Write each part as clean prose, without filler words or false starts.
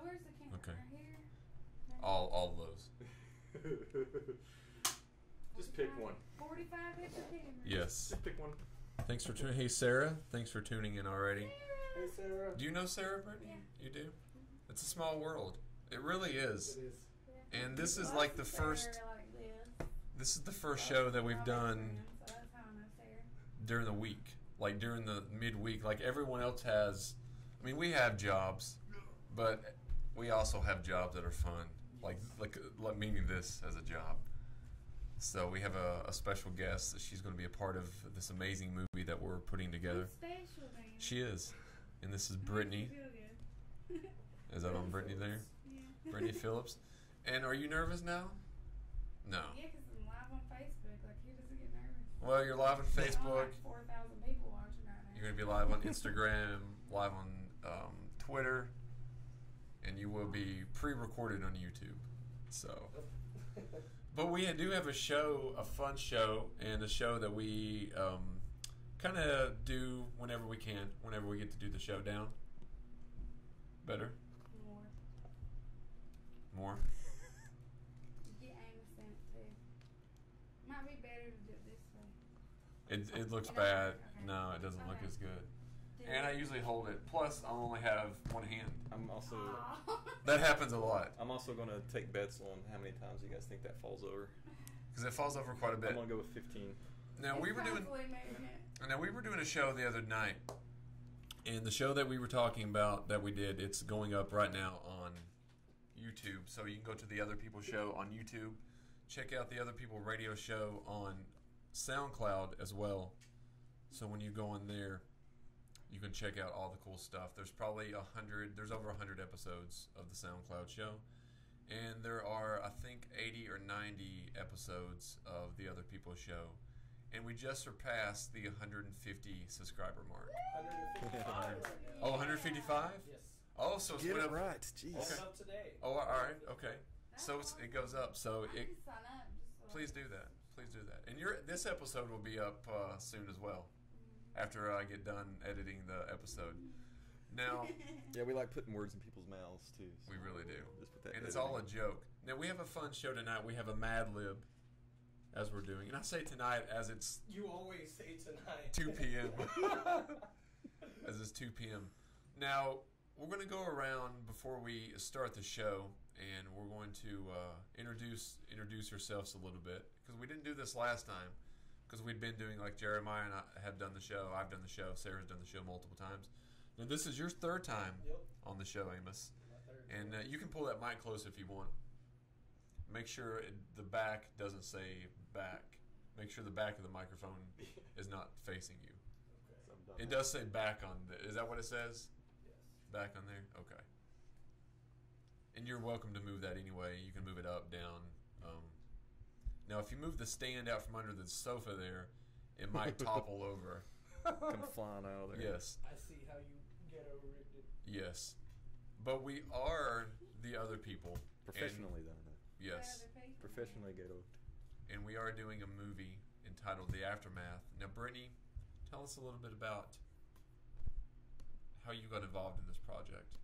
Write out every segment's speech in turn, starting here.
where's the camera? Okay. Right here? All of those. Just pick one. 45 hit the camera. Yes. Just pick one. Thanks for tuning. Hey, Sarah. Thanks for tuning in already. Hey, Sarah. Do you know Sarah, Brittany? Yeah. You do? It's a small world. It really is. It is. Yeah. And this is Well, like the Sarah first. like this. This is the first show that we've Well, done friends, so that's how I know Sarah. during the week, like during the midweek. Like everyone else has. I mean, we have jobs, but we also have jobs that are fun. Like meaning this as a job. So we have a special guest that she's going to be a part of this amazing movie that we're putting together. It's special, man. She is, and this is Makes Brittany. you feel good. Is that on Brittany there? Yeah. Brittany Phillips. And are you nervous now? No. Yeah, because I'm live on Facebook. Like, who doesn't get nervous? Well, you're live on Like Facebook. 4,000 people watching right now. You're going to be live on Instagram, live on Twitter, and you will be pre-recorded on YouTube. So, but we do have a show, a fun show, and a show that we kind of do whenever we can, whenever we get to do the show down. Better? More. More? Get Amos in it, too. Might be better to do it this way. It looks It doesn't bad. look- okay. No, it doesn't look Okay. as good. Do And I it. usually hold it. Plus, I only have one hand. I'm also Aw. That happens a lot I'm also going to take bets on how many times you guys think that falls over. because it falls over quite a I'm going bit. to go with 15. Now we It's were doing. constantly moving it. Now we were doing a show the other night, and the show that we were talking about that we did, it's going up right now on YouTube. So you can go to the Other People Show on YouTube, check out the Other People Radio Show on SoundCloud as well. So when you go on there, you can check out all the cool stuff. There's probably 100. There's over 100 episodes of the SoundCloud show, and there are I think 80 or 90 episodes of the Other People Show. And we just surpassed the 150 subscriber mark. 155. Oh, 155? Yes. Oh, so it's Get went it up. right. Jeez. Woke up today. Oh, all right, okay. That's So it goes up. So I it, need to sign up. Just so please do that. Please do that. And this episode will be up soon as well. After I get done editing the episode. Now Yeah, we like putting words in people's mouths, too. so we really do, Just put that and it's editing. all a joke. Now we have a fun show tonight. We have a Mad Lib, as we're doing, and I say tonight as it's You always say tonight. 2 p.m. as it's 2 p.m. Now, we're going to go around before we start the show, and we're going to introduce ourselves a little bit, because we didn't do this last time, because we'd been doing, like Jeremiah and I have done the show, I've done the show, Sarah's done the show multiple times. Now, this is your third time Yep. on the show, Amos, My third and choice. you can pull that mic close if you want. Make sure the back doesn't say back. Make sure the back of the microphone is not facing you. Okay. So I'm done. It does say back on the. Is that what it says? Yes. Back on there? Okay. And you're welcome to move that anyway. You can move it up, down. Now, if you move the stand out from under the sofa there, it might topple over. Come flying out of there. Yes. I see how you get over it. Yes. But we are the Other People. Professionally, though. No. And, yes. Other people. Professionally ghetto. And we are doing a movie entitled The Aftermath. Now, Brittany, tell us a little bit about how you got involved in this project.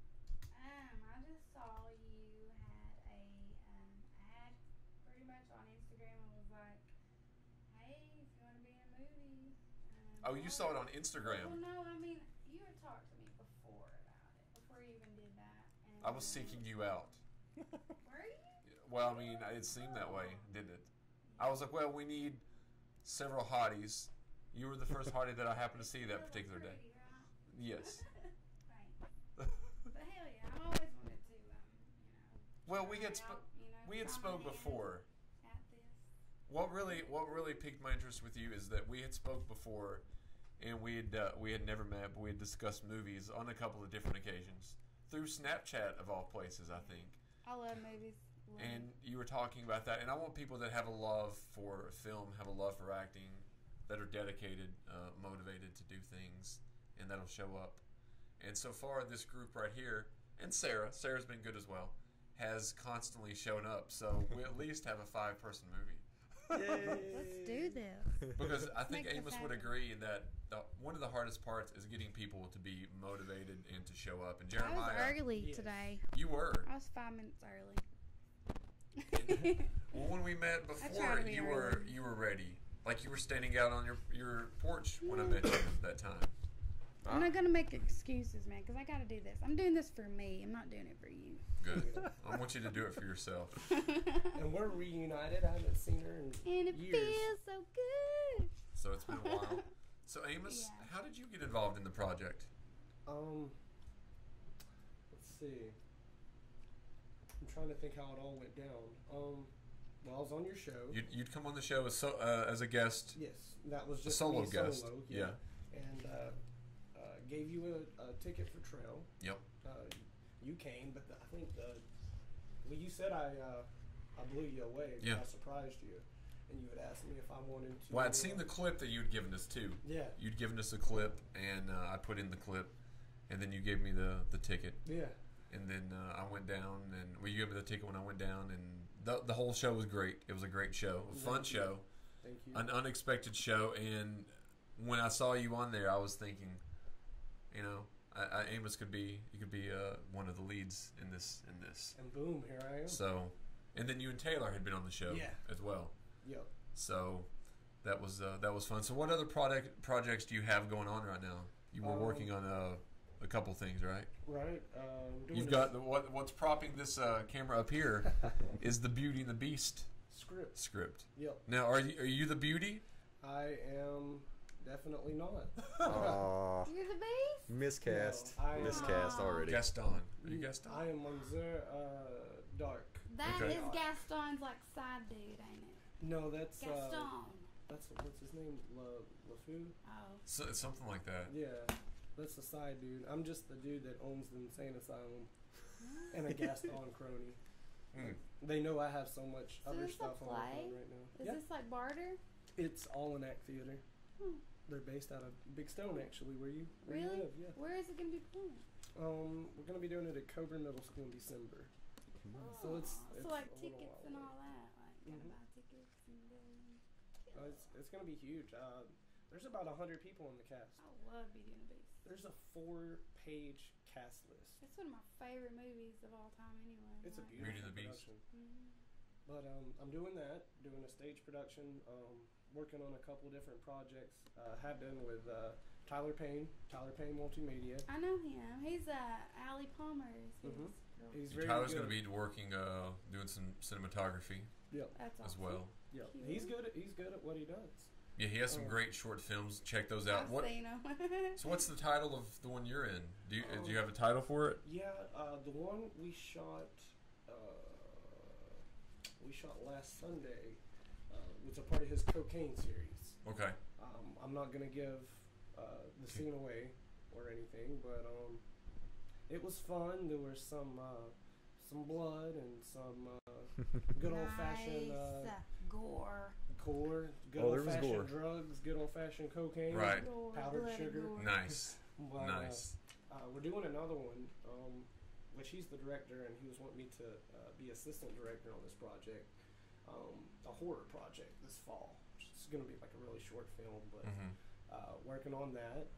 I just saw you had a ad pretty much on Instagram and was like, hey, if you want to be in a movie. Oh, you saw it on Well, Instagram. no, I mean, you had talked to me before about it, before you even did that. And, I was seeking you out. Were you? Well, I mean, it seemed that way, didn't it? I was like, well, we need several hotties. You were the first hottie that I happened to see that Really particular day. pretty, right? Yes. Thanks. But hell yeah, I always wanted to, Well, we try had out, we had try spoke my hand before. at this. What really piqued my interest with you is that we had spoke before, and we had never met, but we had discussed movies on a couple of different occasions through Snapchat of all places, I think. I love movies. And you were talking about that, and I want people that have a love for film, have a love for acting, that are dedicated, motivated to do things, and that'll show up. And so far, this group right here, and Sarah's been good as well, has constantly shown up. So we at least have a 5-person movie. Let's do this. Because I think Make this Amos would happen. agree that one of the hardest parts is getting people to be motivated and to show up. And I was Jeremiah, early Yes. today. you were. I was 5 minutes early. Well, when we met I try before, to be you early. were ready. Like you were standing out on your porch when I met you that time. I'm not gonna make excuses, man, because I gotta do this. I'm doing this for me. I'm not doing it for you. Good. I want you to do it for yourself. And we're reunited. I haven't seen her in And it years. feels so good. So it's been a while. So Amos, Yeah. how did you get involved in the project? Let's see. I'm trying to think how it all went down. Well, I was on your show. You'd come on the show as a guest. Yes, that was just solo me guest, Solo, yeah. And gave you a ticket for Trail. Yep. You came, but I think you said I blew you away. But Yeah. I surprised you, and you had asked me if I wanted to. Well, I'd seen the clip that you'd given us too. Yeah. You'd given us a clip, and I put in the clip, and then you gave me the ticket, Yeah. and then I went down, and you gave me the ticket when I went down, and the whole show was great. It was a great show, a fun Thank you. show, Thank you. an unexpected show, and when I saw you on there, I was thinking, you know, Amos could be one of the leads in this. And boom, here I am. So, and then you and Taylor had been on the show Yeah. as well. Yep. So that was fun. So what other projects do you have going on right now? You were working on a couple things, right? Right. Doing You've a got what's propping this camera up here is the Beauty and the Beast script. script. Yep. Now, are you the Beauty? I am definitely not. Aw, You're the beast? miscast. No, I- Miscast Aw. already. Gaston. Are you Gaston? I am Monsieur Dark. That Okay. is Gaston's like side dude, ain't it? No, that's Gaston. what's his name? LeFou? Oh. So, something like that. Yeah, that's the side dude. I'm just the dude that owns the insane asylum and a Gaston crony. Hmm. They know I have so much So other this a stuff on my play? phone right now. Is Yeah, this like barter? it's all in Act Theater. Hmm. They're based out of Big Stone, actually, where you Really? live. Yeah. Where is it gonna be playing? We're gonna be doing it at Coburn Middle School in December. So it's so like a little tickets while and away. all that. Like gotta Mhm. buy tickets and go. It's gonna be huge. There's about 100 people in the cast. I love Beauty and the Beast. There's a 4-page cast list. It's one of my favorite movies of all time, anyway. It's a Like, beautiful Beauty and the Beast. production. mhm. But I'm doing that, doing a stage production, working on a couple different projects. Have been with Tyler Payne Multimedia. I know him. He's Allie Palmer's. Mhm. girl. He's very Tyler's good. going to be working, doing some cinematography That's as awesome. well. Yep. Cute. He's good at what he does. Yeah, he has some Oh. great short films. Check those out. I've What? seen him. So what's the title of the one you're in? Do you have a title for it? Yeah, the one we shot last Sunday was a part of his Cocaine series. Okay. I'm not gonna give the scene away or anything, but it was fun. There was some blood and some good old fashioned Nice. Gore. core, good Oh, there old was gore. fashioned drugs, good old fashioned cocaine. Right. Gore, Powdered blood and sugar. gore. Nice. But, Nice. we're doing another one, which he's the director, and he was wanting me to be assistant director on this project, a horror project this fall. It's going to be like a really short film, but Mm-hmm. working on that,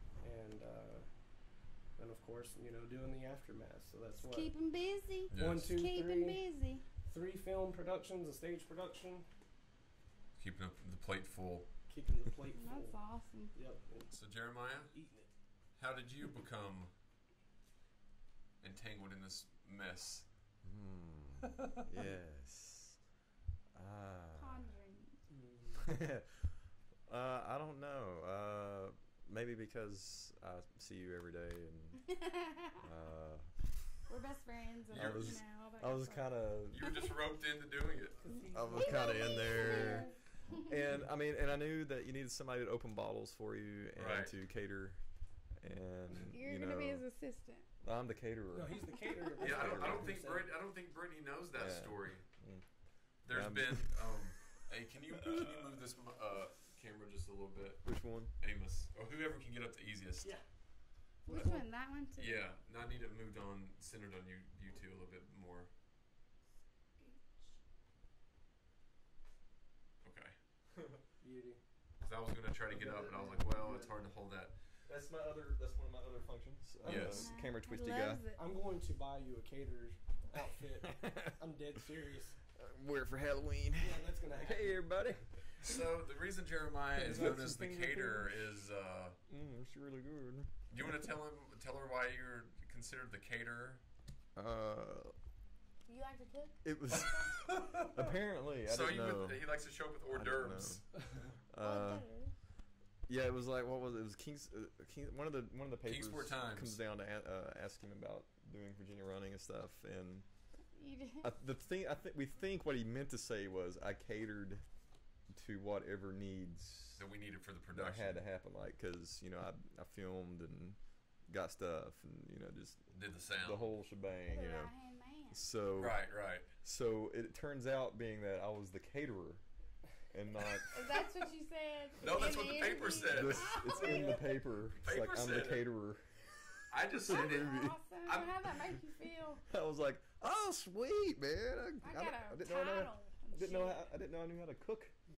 and of course, doing the aftermath. So that's what Keep him busy. Yes. 1, 2, Keep him 3, busy. 3 film productions, a stage production, Keeping up the plate full. keeping the plate full. That's awesome. Yep, and So Jeremiah, eating it. how did you become entangled in this mess? Yes. Pondering. I don't know. Maybe because I see you every day, and We're best friends. And I was- I was kind of, You were just roped into doing it. I was kind of in there, and I mean, and I knew that you needed somebody to open bottles for you and Right. to cater, and You're you gonna know, be his assistant. I'm the caterer. No, he's the caterer. Yeah, I don't think So- Brittany knows that Yeah. story. Mm. There's Yeah, been. Hey, can you move this camera just a little bit, Which one? Amos, or whoever can get up the easiest? Yeah. Which one? That one too? Yeah. Now I need it moved on, centered on you two a little bit more. Okay. Beauty. Because I was gonna try to get up, and I was like, well, it's hard to hold that. That's one of my other functions. Yes. Camera He twisty guy. loves it. I'm going to buy you a caterer outfit. I'm dead serious. Wear it for Halloween. Yeah, that's gonna happen. Hey everybody. So the reason Jeremiah is known as the caterer is. It's really good. Do you want to tell her why you're considered the caterer? You like to cook? It was apparently. I didn't know. He likes to show up with hors I didn't d'oeuvres. Yeah, it was like what was it? It was one of the papers Kingsport Times comes down to ask him about doing Virginia running and stuff, and You did. we think what he meant to say was I catered to whatever needs that we needed for the that production. had to happen, like because I filmed and got stuff and just Did the sound. the whole shebang, You're a right-hand man. So Right. So it turns out being that I was the caterer and not. That's what you said. No, that's in what the paper interview? said. It's in the paper. It's Paper like I'm the said it. caterer. I just said it. Awesome. I'm- How'd that make you feel? I was like, oh sweet man. I got a didn't title. know I didn't know I knew how to cook.